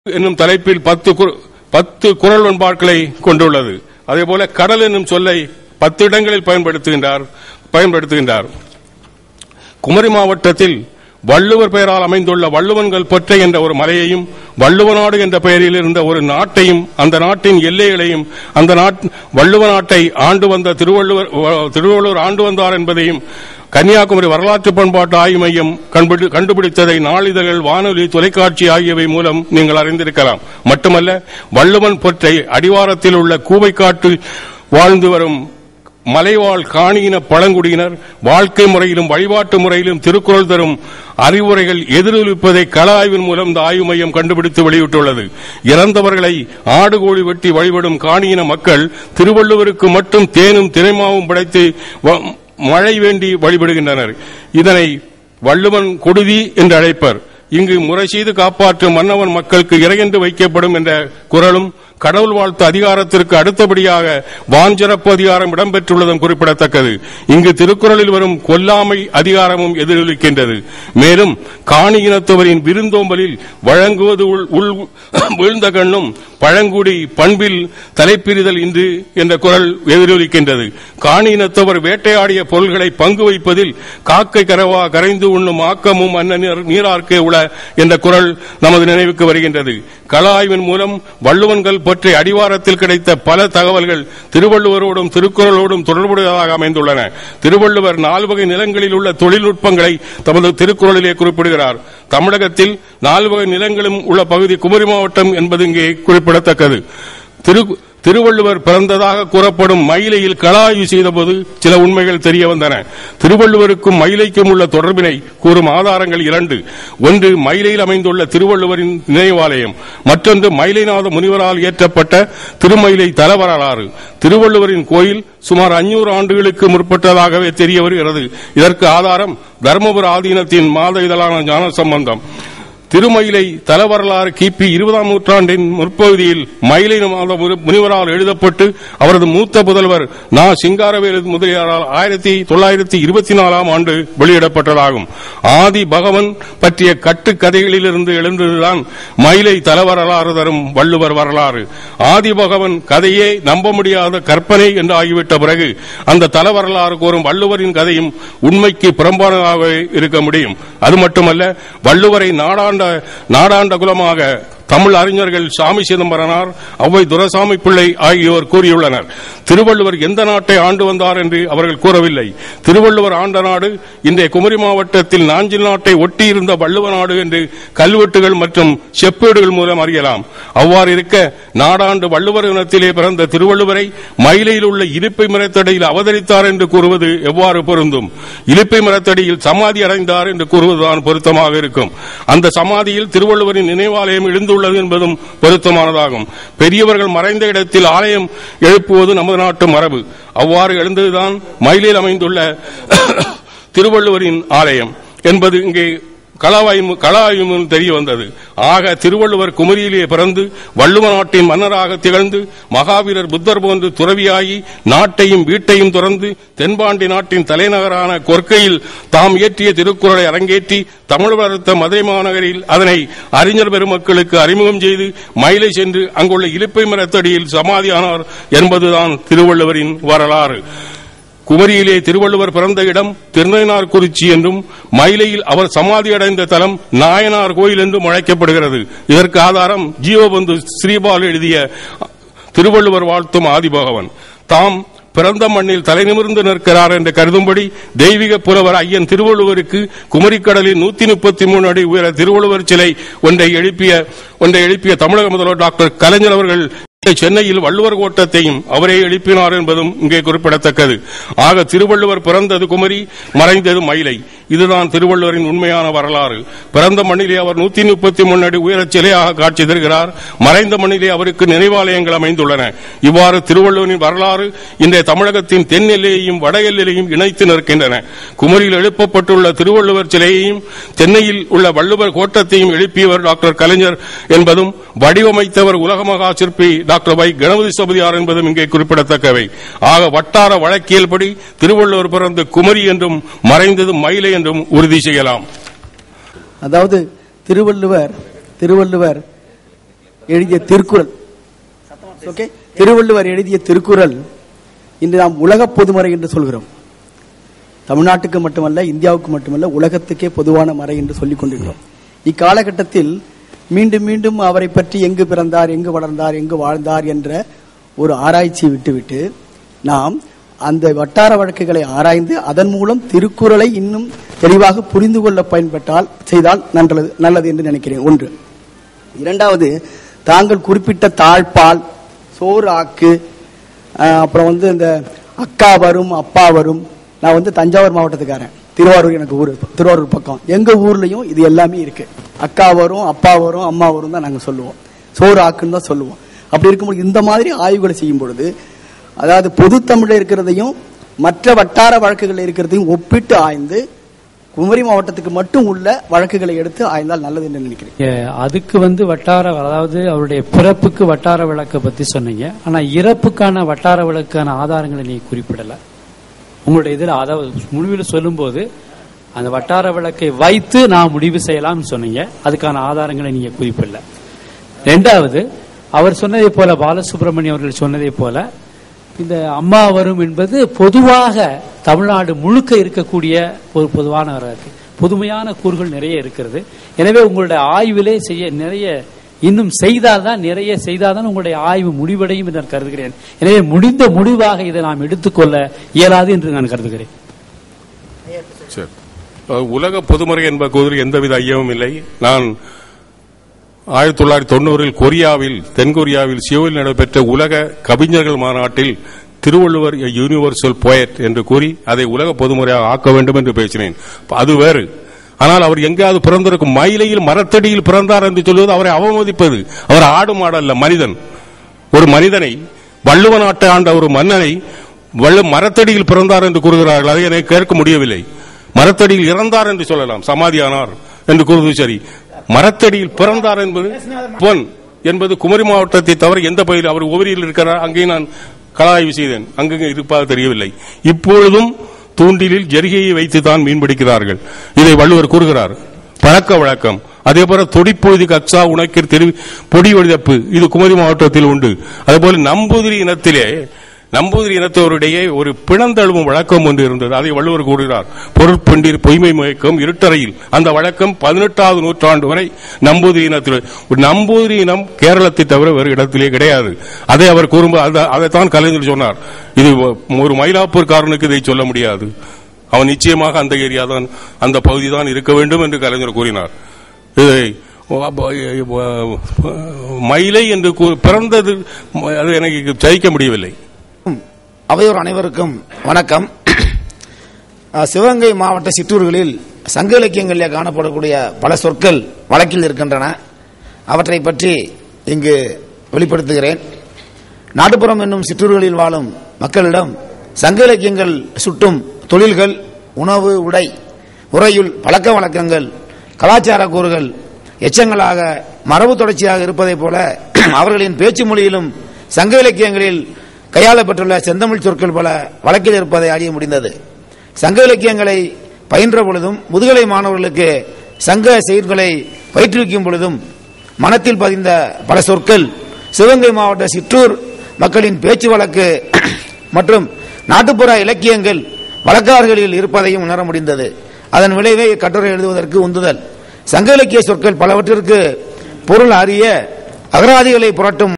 என்னும் தலைப்பில் 10 குறள் வெண்பாக்களை கொண்டுள்ளது. அதேபோல கடல் என்னும் சொல்லை 10 இடங்களில் பயன்படுத்துகின்றார். குமரி மாவட்டத்தில் வள்ளுவர் பெயரால் அமைந்துள்ள வள்ளுவன்கள் பொற்றை என்ற ஒரு மலையையும், வள்ளுவநாடு என்ற பெயரில் இருந்த ஒரு நாட்டையும், அந்த நாட்டின் எல்லைகளையும், அந்த வள்ளுவ நாட்டை ஆண்டு வந்த திருவள்ளுவர் ஆண்டு வந்தார் என்பதையும் கன்னியாகுமரி வரலாற்று பண்பாட்டு ஆய்வு மையம் கண்டுபிடித்ததை நாளிதழ்கள், வானொலி, தொலைக்காட்சி ஆகியவை மூலம் நீங்கள் அறிந்திருக்கலாம். மட்டுமல்ல, வள்ளுவன் பொற்றை அடிவாரத்தில் உள்ள கூவைக்காட்டில் வாழ்ந்து வரும் மலைவாழ் காணியின பழங்குடியினர் வாழ்க்கை முறையிலும் வழிபாட்டு முறையிலும் திருக்குறள் தரும் அறிவுரைகள் எதிரொலிப்பதை கள ஆய்வின் மூலம் இந்த ஆய்வு மையம் கண்டுபிடித்து வெளியிட்டுள்ளது. இறந்தவர்களை ஆடுகோழி வெட்டி வழிபடும் காணியின மக்கள் திருவள்ளுவருக்கு மட்டும் தேனும் தினைமாவும் படைத்து மழை வேண்டி வழிபடுகின்றனர். இதனை வள்ளுவன் கொடுதி என்று அழைப்பர். இங்கு முறை செய்து காப்பாற்றும் மன்னவன் மக்களுக்கு இறையென்று வைக்கப்படும் என்ற குறளும் கடவுள் வாழ்த்து அதிகாரத்திற்கு அடுத்தபடியாக வான்சிறப்பு அதிகாரம் இடம்பெற்றுள்ளதும் குறிப்பிடத்தக்கது. இங்கு திருக்குறளில் வரும் கொல்லாமை அதிகாரமும் எதிரொலிக்கின்றது. மேலும் காணி இனத்தவரின் விருந்தோம்பலில் வழங்குவது வீழ்ந்த கண்ணும் பழங்குடி பண்பில் தலைப்பிரிதல் இன்று என்ற குறள் எதிரொலிக்கின்றது. காணி இனத்தவர் வேட்டையாடிய பொருள்களை பங்கு வைப்பதில் காக்கை கரவா கரைந்து உண்ணும் ஆக்கமும் அன்ன நீரார்க்கே உள என்ற குறள் நமது நினைவுக்கு வருகின்றது. கள ஆய்வின் மூலம் வள்ளுவன்கள் பற்றி அடிவாரத்தில் கிடைத்த பல தகவல்கள் திருவள்ளுவரோடும் திருக்குறளோடும் தொடர்புடையதாக அமைந்துள்ளன. திருவள்ளுவர் 4 வகை நிலங்களில் உள்ள தொழில்நுட்பங்களை தமது திருக்குறளிலே குறிப்பிடுகிறார். தமிழகத்தில் 4 வகை நிலங்களும் உள்ள பகுதி குமரி மாவட்டம் என்பது இங்கே குறிப்பிடத்தக்கது. திருவள்ளுவர் பிறந்ததாக கூறப்படும் மயிலையில் கள ஆய்வு செய்தபோது சில உண்மைகள் தெரிய வந்தன. திருவள்ளுவருக்கும் மயிலைக்கும் உள்ள தொடர்பினை கூறும் ஆதாரங்கள் 2. ஒன்று மயிலையில் அமைந்துள்ள திருவள்ளுவரின் நினைவாலயம், மற்றொன்று மயிலைநாத முனிவரால் இயற்றப்பட்ட திருமயிலை தலவரலாறு. திருவள்ளுவரின் கோயில் சுமார் 500 ஆண்டுகளுக்கு முற்பட்டதாகவே தெரிய வருகிறது. இதற்கு ஆதாரம் தர்மபுர ஆதீனத்தின் மாத இதழான ஞான சம்பந்தம். திருமயிலை தலவரலாறு கிபி 20ஆம் நூற்றாண்டின் முற்பகுதியில் மயிலை முனிவரால் எழுதப்பட்டு அவரது மூத்த புதல்வர் நா. சிங்காரவேலு முதலியாரால் 1924ஆம் ஆண்டு வெளியிடப்பட்டதாகும். ஆதி பகவன் பற்றிய கட்டுக்கதைகளிலிருந்து எழுந்ததுதான் மயிலை தலவரலாறு தரும் வள்ளுவர் வரலாறு. ஆதி பகவன் கதையே நம்ப முடியாத கற்பனை என்று ஆகிவிட்ட பிறகு அந்த தலவரலாறு கூறும் வள்ளுவரின் கதையும் உண்மைக்கு புறம்பானதாக இருக்க முடியும். அது மட்டுமல்ல, வள்ளுவரை நாடாண்ட குலமாக தமிழ் அறிஞர்கள் சாமி சிதம்பரனார், ஔவை துரைசாமி பிள்ளை ஆகியோர் கூறியுள்ளனர். திருவள்ளுவர் எந்த நாட்டை ஆண்டு வந்தார் என்று அவர்கள் கூறவில்லை. திருவள்ளுவர் ஆண்ட நாடு இன்றைய குமரி மாவட்டத்தில் நாஞ்சில் நாட்டை ஒட்டியிருந்த வள்ளுவ நாடு என்று கல்வெட்டுகள் மற்றும் செப்பேடுகள் மூலம் அறியலாம். அவ்வாறு இருக்க நாடாண்டு வள்ளுவர் இனத்திலே பிறந்த திருவள்ளுவரை மயிலையில் உள்ள இலிப்பை மரத்தடியில் அவதரித்தார் என்று கூறுவது எவ்வாறு பொருந்தும்? இலிப்பை மரத்தடியில் சமாதி அடைந்தார் என்று கூறுவதுதான் பொருத்தமாக இருக்கும். அந்த சமாதியில் திருவள்ளுவரின் நினைவாலயம் எழுந்துள்ளது என்பதும் பொருத்தமானதாகும். பெரியவர்கள் மறைந்த இடத்தில் ஆலயம் எழுப்புவது நமது நாட்டு மரபு. அவ்வாறு எழுந்ததுதான் மயிலில் அமைந்துள்ள திருவள்ளுவரின் ஆலயம் என்பது இங்கே களஆய்வு தெரிய வந்தது. ஆக திருவள்ளுவர் குமரியிலே பிறந்து வள்ளுவ நாட்டின் மன்னராக திகழ்ந்து மகாவீரர் புத்தர் போன்று துறவியாகி நாட்டையும் வீட்டையும் துறந்து தென்பாண்டி நாட்டின் தலைநகரான கொற்கையில் தாம் இயற்றிய திருக்குறளை அரங்கேற்றி தமிழ் வளர்த்த மதுரை மாநகரில் அதனை அறிஞர் பெருமக்களுக்கு அறிமுகம் செய்து மயிலை சென்று அங்குள்ள இலிப்பை மரத்தடியில் சமாதியானார் என்பதுதான் திருவள்ளுவரின் வரலாறு. குமரியிலே திருவள்ளுவர் பிறந்த இடம் திருநயினார்குறிச்சி என்றும் மயிலையில் அவர் சமாதியடைந்த தலம் நாயனார் கோயில் என்றும் அழைக்கப்படுகிறது. இதற்கு ஆதாரம் ஜீவபந்து ஸ்ரீபால் எழுதிய திருவள்ளுவர் வாழ்த்தும் ஆதிபகவன். தாம் பிறந்த மண்ணில் தலை நிமிர்ந்து நிற்கிறார் என்று கருதும்படி தெய்வீக புலவர் ஐயன் திருவள்ளுவருக்கு குமரிக்கடலில் 133 அடி உயர திருவள்ளுவர் சிலை ஒன்றை எழுப்பிய தமிழக முதல்வர் டாக்டர் கலைஞர் அவர்கள் சென்னையில் வள்ளுவர் கோட்டத்தையும் அவரே எழுப்பினார் என்பதும் இங்கே குறிப்பிடத்தக்கது. ஆக திருவள்ளுவர் பிறந்தது குமரி, மறைந்தது மயிலை. இதுதான் திருவள்ளுவரின் உண்மையான வரலாறு. பிறந்த மண்ணிலே அவர் 133 அடி உயர சிலையாக காட்சி தருகிறார். மறைந்த மண்ணிலே அவருக்கு நினைவாலயங்கள் அமைந்துள்ளன. இவ்வாறு திருவள்ளுவரின் வரலாறு இன்றைய தமிழகத்தின் தென் எல்லையையும் வட எல்லையையும் இணைத்து நிற்கின்றன. குமரியில் எழுப்பப்பட்டுள்ள திருவள்ளுவர் சிலையையும் சென்னையில் உள்ள வள்ளுவர் கோட்டத்தையும் எழுப்பியவர் டாக்டர் கலைஞர் என்பதும் வடிவமைத்தவர் உலக மகா சிற்பி டாக்டர் வை கணபதி சபதியார் என்பதும் இங்கே குறிப்பிடத்தக்கவை. ஆக வட்டார வழக்கியல் படி திருவள்ளுவர் பிறந்த குமரி என்றும் மறைந்தது மயிலை என்றும் உறுதி செய்யலாம். அதாவது திருவள்ளுவர் எழுதிய திருக்குறள், ஓகே, திருவள்ளுவர் எழுதிய திருக்குறள் இன்று நாம் உலக பொதுமறை என்று சொல்கிறோம். தமிழ்நாட்டுக்கு மட்டுமல்ல, இந்தியாவுக்கு மட்டுமல்ல, உலகத்துக்கே பொதுவான மறை என்று சொல்லிக் கொண்டிருக்கிறோம். இக்காலகட்டத்தில் மீண்டும் மீண்டும் அவரை பற்றி எங்கு பிறந்தார், எங்கு வளர்ந்தார், எங்கு வாழ்ந்தார் என்ற ஒரு ஆராய்ச்சி விட்டுவிட்டு நாம் அந்த வட்டார வழக்குகளை ஆராய்ந்து அதன் மூலம் திருக்குறளை இன்னும் தெளிவாக புரிந்து கொள்ள செய்தால் நல்லது என்று நினைக்கிறேன். ஒன்று. இரண்டாவது, தாங்கள் குறிப்பிட்ட தாழ்பால், சோறு ஆக்கு, அப்புறம் இந்த அக்கா வரும் அப்பா வரும். நான் தஞ்சாவூர் மாவட்டத்துக்காரன், திருவாரூர் எனக்கு ஊர், திருவாரூர் பக்கம். எங்க ஊர்லயும் இது எல்லாமே இருக்கு. அக்கா வரும், அப்பா வரும், அம்மா வரும் தான் நாங்க சொல்லுவோம். சோறு ஆக்குன்னு தான் சொல்லுவோம். அப்படி இருக்கும்போது இந்த மாதிரி ஆய்வுகளை செய்யும் பொழுது, அதாவது பொது தமிழ்ல இருக்கிறதையும் மற்ற வட்டார வழக்குகள் இருக்கிறதையும் ஒப்பிட்டு ஆய்ந்து குமரி மாவட்டத்துக்கு மட்டும் உள்ள வழக்குகளை எடுத்து ஆய்ந்தால் நல்லது என்று நினைக்கிறேன். அதுக்கு வட்டார, அதாவது அவருடைய பிறப்புக்கு வட்டார வழக்கை பத்தி சொன்னீங்க. ஆனா இறப்புக்கான வட்டார வழக்கான ஆதாரங்களை நீங்க குறிப்பிடல உங்களுடைய இதில். அதாவது முடிவில் சொல்லும் போது அந்த வட்டார வழக்கை வைத்து நான் முடிவு செய்யலாம் சொன்னீங்க. அதுக்கான ஆதாரங்களை நீங்க குறிப்பிடல. இரண்டாவது, அவர் சொன்னதை போல, பாலசுப்ரமணியம் அவர்கள் சொன்னதை போல, இந்த அம்மா வரும் என்பது பொதுவாக தமிழ்நாடு முழுக்க இருக்கக்கூடிய ஒரு பொதுவான வரலாறு, புதுமையான கூறுகள் நிறைய இருக்கிறது. எனவே உங்களுடைய ஆய்விலே நிறைய இன்னும் நிறைய செய்தால்தான் உங்களுடைய ஆய்வு முடிவடையும் என்று நான் கருதுகிறேன். எனவே முடிந்த முடிவாக இதை நாம் எடுத்துக்கொள்ள இயலாது என்று நான் கருதுகிறேன். உலக பொதுமறை என்பது எந்தவித ஐயமும் இல்லை. நான் 1990 தென்கொரியாவில் சியோவில் நடைபெற்ற உலக கவிஞர்கள் மாநாட்டில் திருவள்ளுவர் யூனிவர்சல் போயட் என்று கூறி அதை உலக பொதுமறையாக ஆக்க வேண்டும் என்று பேசினேன். அது வேறு. ஆனால் அவர் எங்காவது பிறந்திருக்கும் மயிலையில் மரத்தடியில் பிறந்தார் என்று சொல்வது அவரை அவமதிப்பது. அவர் ஆடு மாடல்ல, மனிதன். ஒரு மனிதனை, வள்ளுவ நாட்டை ஆண்ட ஒரு மன்னனை மரத்தடியில் பிறந்தார் என்று கூறுகிறார்கள். அதை எனக்கு கேட்க முடியவில்லை. மரத்தடியில் இறந்தார் என்று சொல்லலாம், சமாதியானார் என்று கூறுவது சரி. மரத்தடியில் பிறந்தார் என்பது குமரி மாவட்டத்தை தவிர எந்த பகுதியில் அவர் உவரியில் இருக்கிறார் அங்கே நான் கலாய்வு செய்தேன். அங்கங்கே இருப்பதாக தெரியவில்லை. இப்பொழுதும் தூண்டிலில் ஜரிகையை வைத்துதான் மீன்பிடிக்கிறார்கள். இதை வள்ளுவர் கூறுகிறார். பழக்க வழக்கம். அதே போல தொடிப்பொழுதி கச்சா உனக்கு பொடி ஒழிதப்பு, இது குமரி மாவட்டத்தில் உண்டு. அதேபோல நம்பூதிரி இனத்தவருடைய ஒரு பிணந்தழுவும் வழக்கம் ஒன்று இருந்தது. அதை வள்ளுவர் கூறுகிறார். பொருட்பண்டீர் பொய்மை முயக்கம் இருட்டறையில். அந்த வழக்கம் 18வது நூற்றாண்டு வரை நம்பூதிரி இனம் கேரளத்தை தவிர வேறு இடத்திலே கிடையாது. அதை அவர் கூறும்போது அதைத்தான் கலைஞர் சொன்னார். இது ஒரு மயிலாப்பூர்காரனுக்கு இதை சொல்ல முடியாது. அவன் நிச்சயமாக அந்த ஏரியா தான், அந்த பகுதி தான் இருக்க வேண்டும் என்று கலைஞர் கூறினார். இதை மயிலை என்று பிறந்தது அது எனக்கு சகிக்க முடியவில்லை. அவையோர் அனைவருக்கும் வணக்கம். சிவகங்கை மாவட்ட சிற்றூர்களில் சங்க இலக்கியங்களிலே காணப்படக்கூடிய பல சொற்கள் வழக்கில் இருக்கின்றன. அவற்றை பற்றி இங்கு வெளிப்படுத்துகிறேன். நாட்டுப்புறம் என்னும் சிற்றூர்களில் வாழும் மக்களிடம் சங்க இலக்கியங்கள் சுட்டும் தொழில்கள், உணவு, உடை, உறையுள், பழக்க வழக்கங்கள், கலாச்சார கூறுகள் எச்சங்களாக மரபு தொடர்ச்சியாக இருப்பதைப் போல அவர்களின் பேச்சு மொழியிலும் சங்க இலக்கியங்களில் கையாளப்பட்டுள்ள செந்தமிழ் சொற்கள் பல வழக்கில் இருப்பதை அறிய முடிந்தது. சங்க இலக்கியங்களை பயின்ற பொழுதும் முதுகலை மாணவர்களுக்கு சங்க செயல்களை பயிற்றுவிக்கும் பொழுதும் மனத்தில் பதிந்த பல சொற்கள் சிவகங்கை மாவட்ட சிற்றூர் மக்களின் பேச்சு வழக்கு மற்றும் நாட்டுப்புற இலக்கியங்கள் வழக்காறுகளில் இருப்பதையும் உணர முடிந்தது. அதன் விளைவை கட்டுரை எழுதுவதற்கு உந்துதல். சங்க இலக்கிய சொற்கள் பலவற்றிற்கு பொருள் அறிய அகராதிகளை புரட்டும்